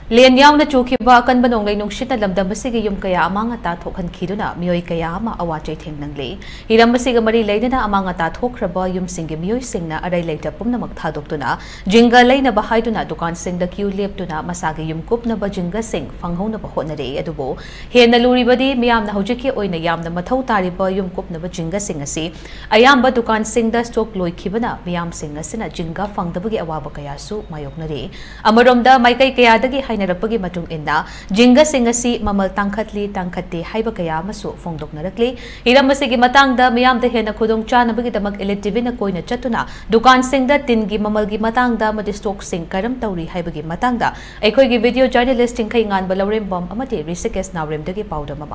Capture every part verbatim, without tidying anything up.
Lian yauna chukhiba akan banong lay nung shita lamdam basigi yung kaya amang ata thokhan khiduna miyoy kaya ama awachay thengnan le hiram basiga mari leidana amang ata thokraba yum singi miyoy singna aray leita pumna magthadoktuna jinga leinaba haiduna dukan singda queue leptuna masagi yum khupnaba jinga sing fanghona ba hotnare adubo hena luribadi miyamna hojiki oina yamna mathau tariba yum khupnaba jinga sing asi ayamba dukan singda stock loi khibana miyam sing asina jinga fangdabagi awaba kaya su mayoknari amaromda maikai kaya dagi narapagi matung inna jinga singasi mamal tangkhatli tangkhate haiba kaya masu fongdok narakli hiram masigi matangda miyam da hena khudong chana bagi damak elite T V na koina chatuna dukan singda tingi mamalgi matangda madi stock sing karam tauri haibagi matangda aikoi gi video journalist ingkai ngan balawrem bom amati risikes nawrem dagi powder mama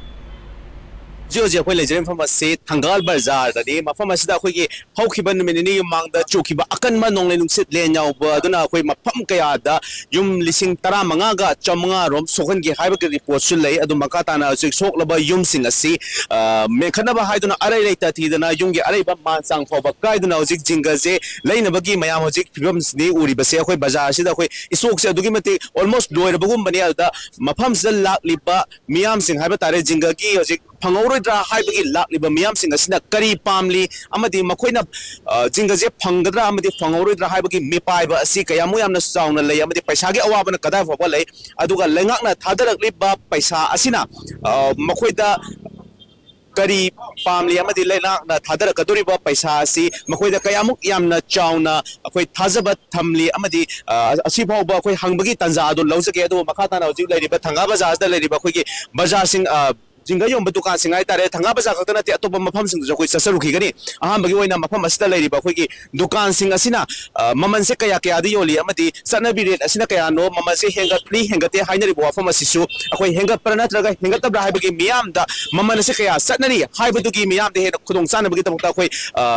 जो जो कोई laser फम से थंगाल बाजार दे मफम असिदा कोई के हौखिबन मिनिनि युमांग दा चोखिबा अकन मा नोंले नुंसित ले न्याउबा अदुना कोई मफम कया दा युम लिसिंग तरा मंगा गा चमंगा रोम सोखन के हाइबा के रिपोर्ट सुन ले अदु मका ताना जिक सोकलबा युम सिंग असि मेखनबा हाइदुना अरै लेता थीदना युम के अरै बा मानसांग फोबा काइदुना जिक जिंगा जे लेनबगी मयाम जिक फिबम नि उरी बसे कोई बाजार सिदा कोई इसोक से अदुगी मते ऑलमोस्ट लोयर बगुम बने अदा मफम से लाकलिबा मियाम सिंग हाइबा तारे जिंगा की जिक फंगौरोद्रा हाइबगी लाकलिबा मियाम सिंग असिना करी पामली अमदी मखोइना जिंगा जे फंगद्रा अमदी फंगौरोद्रा हाइबगी मिपाइबा असि कयामु यामना चाउना लय अमदी पैसागी अवाबना कदा फोबा लय अदुगा लेंगाकना थादरकलिबा पैसा असिना मखोइदा करी पामली अमदी लेंगाकना थादरकदोरिबा पैसा असि मखोइदा कयामुक यामना चाउना अखोइ थाजबा थमली अमदी असि फावबा अखोइ हंगबगी तंजा अदु लौजगे अदु मखाताना हजिक लैरिबा थंगा बाजारदा लैरिबा अखोइगी बाजार सिंग जिंगा योम दुकान सिंगाई तारे थंगा बजा खतना ते अतोप मफम सिंग जो कोई ससरुखी गनी अहम बगी ओइना मफम असिदा लैरिबा खोइगी दुकान सिंग असिना ममन से कया कया दि योली अमदी सनबी रेट असिना कया नो ममन से हेंगत प्ली हेंगते हाइनरि वाफम असिसु अखोइ हेंगत परनत्रगा हेंगत तबरा हाइबगी मियाम दा ममन से कया सनरी हाइबदुगी मियाम दे हेन खुदोंग सानबगी तबता अखोइ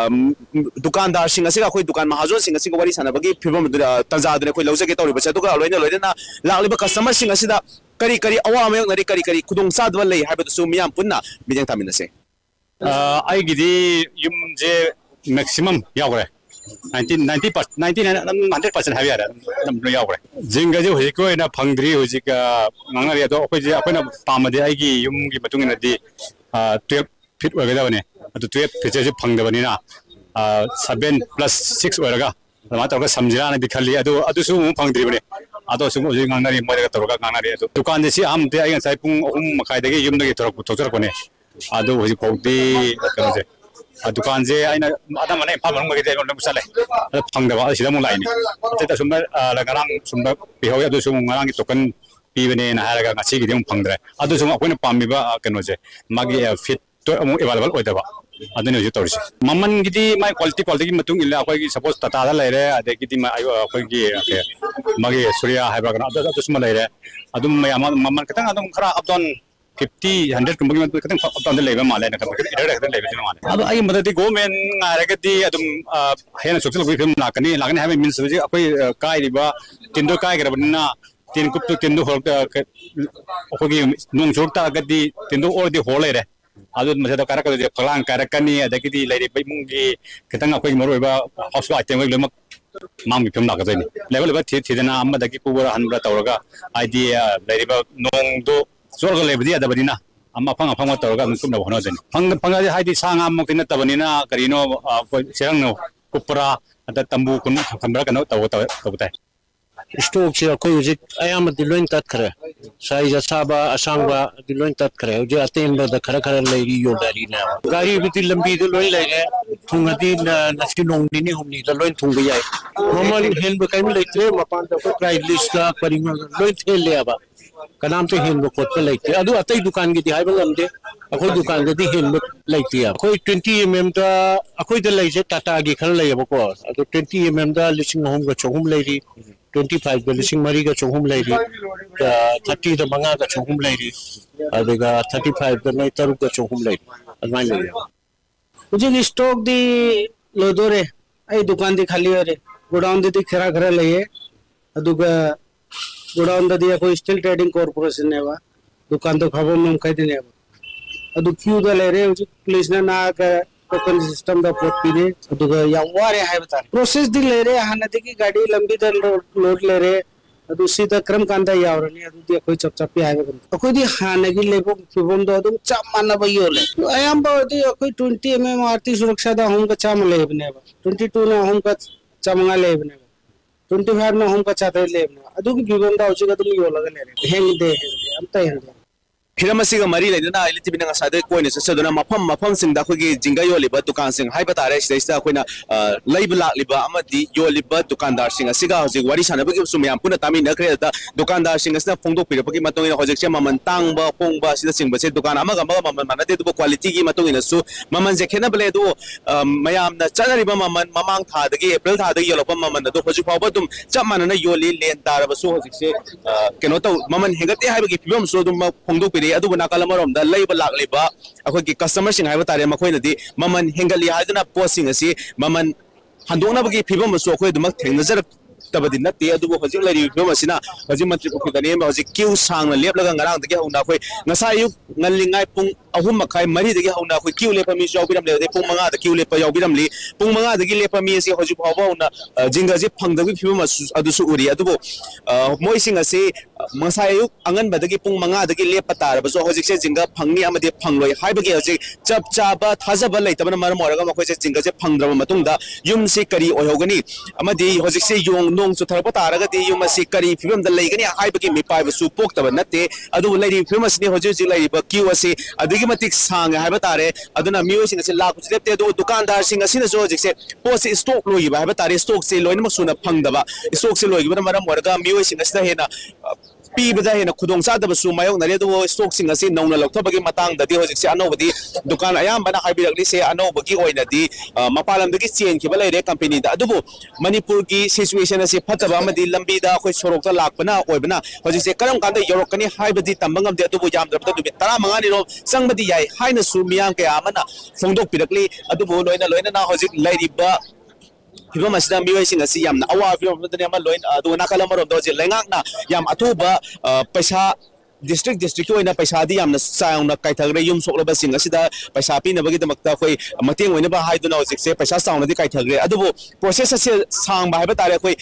दुकानदार सिंग असिगा अखोइ दुकान महाजन सिंग असिगा वरी सानबगी फिबम तंजादने अखोइ लौजगे तौरिबा छदुगा लोइना लोइना लाकलिबा कस्टमर सिंग असिदा करी करी अवा मयोकनरी करी करी खुदोंग सादवा लई हाइबदसु मियाम पुन्ना मिजंग थामिनसे आई गिदी युम जे मैक्सिमम यावरे ninety percent ninety-nine one hundred percent हाबि आरो नम यावरे जिंगा जे होजि कोइना फंग्री होजि का ngangari ado अखोइ जे अखोइना पामदे आइगी युमगी मतुंगिना दि twelve feet ओगेदाबने अदु twelve feet जे फंगदबनिना seven plus six ओरगा मा तौगा समजिराना दिखली अदु अदुसु फंगद्रिबने अदो सुम होजि ngangari मोरगा तौगा ngangari अदु दुकान जे सि आमते आइ साइ पुंग अहुम मखाइदगे युमदगे तोरक तोजरकने अदु होजि फौदे कनो जे दुकान जे आइना आदा माने फामन मगे जे लोम सले फंगदबा सिदा मु लाइने तेता सुम लगारांग सुम बिहोय अदु सुम ngarang token pibene na haraga ngasi gidi फंगद्रे अदु सुम अखोइना पामिबा कनो जे मागी फिट तो अमु अवेलेबल ओइदबा अदुने होजि तौरिसि ममन गिदी माय क्वालिटी क्वालिटी की मतुंग इल्ला अखोइगी सपोज टाटा दा लेरे अदे गिदी मा अखोइगी मागी सूर्या हाइबा कनो अदु अदु सुम लेरे अदुम मयाम ममन कतंग अदुम खरा अपडाउन fifty one hundred कुमगी मत कतंग अपडाउन लेबा माले न कतंग इडर कतंग लेबा माले अब आई मदति गवर्नमेंट ngaregadi adum हेना सोशल फिल्म लाकनी लाकनी हाबे मीन्स होजि अखोइ काइरिबा तिन्दो काइगरबना tin kup to tindu hol अखोइगी नोंग जोरता गदी तिन्दो ओरदि होल लेरे अदु मसेदा कारक जे फलांग कारकनी अदगिदी लेरे बैमुंगी खतंग अखोइ मरोइबा हाउस आइटम वे लमक मांग फिल्म लागजैनि लेवल बा थि थिदना अमदगी पुबरा हनब्रा तौरगा आइडिया लेरिबा नोंग दो जोरगा लेबदि अदबदिना अम्मा फंग फंग तौरगा कुमना होनजनि फंग फंग हाइदि सांगा मक तिन तबनिना करिनो सेरंगनो कुपरा अद तंबू कुन खंबरा कनो तव तव तव स्टॉक से कोई उजे आयाम दिलोइन तत खरे साइज असाबा असांगबा दिलोइन तत खरे उजे अतेन ब खरा खरा लेरी योदारी ना गाड़ी बिति लंबी दो लोइन लेगे थुंगदी नस्ति नोंगनी नि हमनी द लोइन थुंग जाय नॉर्मल हेन ब काइम लेत्रे मपान द प्राइस लिस्ट का परिमा लोइन थे लेबा कनाम तो हेन ब कोत लेते अदु अतै दुकान की दिहाय बलमदे अखोइ दुकान गदी हेन ब लेते अखोइ twenty millimeter दा अखोइ द लेजे टाटा गी खर लेबो को अदु twenty millimeter दा लिसिंग होम ग चोहुम लेरी twenty-five द लिसिंग मरी ग चोहुम लेरी thirty द मंगा ग चोहुम लेरी अदगा thirty-five द नै तरुक ग चोहुम लेरी अदमाय लेरी मुझे स्टॉक दी लोदोरे आई दुकान दी खाली रे गोडाउन दी खरा खरा लये अदुगा गोडाउन दी कोई स्टील ट्रेडिंग कॉर्पोरेशन नेवा दुकान तो खबम नम कह दिने अदु क्यू द लेरे पुलिस ना ना का टोकन सिस्टम द पोट पीने अदुगा या वारे हाय बता प्रोसेस दी लेरे हानदे की गाड़ी लंबी द लोड लेरे अदु सिदा क्रम कांदा यावरनी अदुदी अखोय चप चप पे हाइबो अखोयदी हानगी लेबो फिबोम दो अदु चप मानना बयोले अयम बदी अखोय ट्वेंटी एमएम आरती सुरक्षा दा हम का चाम लेबने ट्वेंटी टू ना हम का चामंगा लेबने ट्वेंटी फाइव ना हम का चाते लेबने अदुगी फिबोम दा उचिगा तुम योलगा लेरे हेंग दे हेंग अमता हेंग हिरम असिगा मरी लेना इलिटिबी नंगा सादे कोइने ससदुना मफम मफम सिंगदा खोगी जिंगा योलिबा दुकान सिंग हाइबा तारे सिदैसा अखोइना लैब लाक्लिबा अमदि योलिबा दुकानदार सिंग असिगा हजिक वारी सानबगी सुमयाम पुना तामी नखरे दा दुकानदार सिंग असना फोंदोक पिरपगी मतोंगिना हजिकसे ममन तांगबा होंगबा सिदा सिंगबसे दुकान अमगा अमगा ममन मानते दुबो क्वालिटी गी मतोंगिना सु ममन जे खेनबले दो मयामना चनरिबा ममन ममांग थादगी अप्रैल थादगी योलपा ममन दो हजिक फावबा दुम चप मानना योली लेन तारबसु हजिकसे केनो तो ममन हेगते हाइबगी फिबम सु दुम फोंदोक पिरे अदुबो नाकाल मरोमदा लैब लाक्लिबा अखोगी कस्टमर सिंग हाइबा तारे मखोइनदी ममन हेंगली हाइदना पोसिंग असि ममन हंदोनबगी फिबम सु अखोय दुमक थेंगनजर तबदी नते अदुबो हजिक लैरि फिबम असिना हजिक मंत्री पुखुदने हजिक क्यू सांग लेपलगा ngaraang दगे हौना अखोय ngasa यु ngaliंगाय पुंग अहुम मखाय मरी दगे हौना अखोय क्यू लेप मी जावबिरम ले पुंग मंगा द क्यू लेप यावबिरमली पुंग मंगा दगे लेप मी असि हजिक फावबा हौना जिंगा जे फंगदगी फिबम अदुसु उरि अदुबो मोय सिंग असि ngasa यु अंगन बदगी पुंग मंगा दगे लेप तारबसो हजिक से जिंगा फंगनी अमदे फंगलोय हाइबगे हजिक चप चाबा थाजबा लैतबन मरम ओरगा मखोय से जिंगा जे फंगद्रब मतुंगदा युम से करी ओयहोगनी अमदि हजिक से योंग नोंग सुथरबा तारगदि युम से करी फिबम द लैगनी हाइबगे मिपाइबसु पोक्तब नते अदु लैरि फिबम असनि हजिक हजिक लैरिबा क्यू असि अदुगी मतिक सांग हाइबा तारे अदुना मियो सिंग से लाख लेपते दो दुकानदार सिंग असि जो हजिक से पोस स्टॉक लोइबा हाइबा तारे स्टॉक से लोइनमक सुना फंगदबा स्टॉक से लोइबा मरम ओरगा मियो सिंग असदा हेना पीबदा हेना खुदोंग चादबसु मायोकनरि दो स्टॉक सिंग असि नौना लौथबगी मतांगदि हजिक से अनोबदी दुकान अयामबना हाइबिरगली से अनोबगी ओइनदी मपालमदगी चेंखिबा लैरे कंपनी दा अदुबो मणिपुर की सिचुएशन असि फतबा अमदि लंबी दा अखोय सोरोकता लाकपना ओइबना हजिक से करम कांदा योरकनी हाइबदि तंबंगमदि अदुबो यामद्रबदा दुबि थर्टी-फाइव नि रो संगबदि याय हाइना सु मियां के आमना फोंदोक पिरकली अदुबो लोइना लोइना ना हजिक लैरिबा फिबम असदा मियोइसिंग असि यामना अवा फिबम दने अमा लोइन अदु नाकाल मरोम दो जे लेंगाकना याम अथुबा पैसा डिस्ट्रिक्ट डिस्ट्रिक्ट ओइना पैसा दी यामना साउना काइथगरे युम सोकलबा सिंग असिदा पैसा पिनबगी दमकता कोई मतेंग ओइनबा हाइदुना हजिक से पैसा साउना दी काइथगरे अदुबो प्रोसेस असे सांग बायबा तारे कोई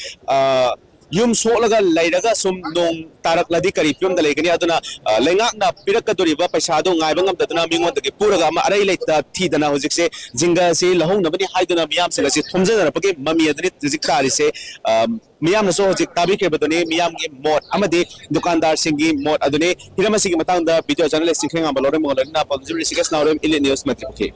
युम सोलगा लैरगा सुम नोंग तारकलदी करी फिबम द लेगनी अदुना लेंगाकना पिरकदोरिबा पैसा दो गायबा ngam मिंगोंदगी पुरगा अमा अरै लेता थीदना हजिक से जिंगा से लहौनबनी हाइदुना मियाम सिंग असि थोमजनरपगे ममी अदनि हजिक तारिसे मियाम नसो हजिक ताबी केबदने मियाम गे मोट अमदे दुकानदार सिंगी मोट अदने हिरमसिगी मतांगदा वीडियो जर्नलिस्ट सिंखेंगा बलोरे मोगलना पब्लिसिटी सिगस नावरे इले न्यूज़ मत्रिके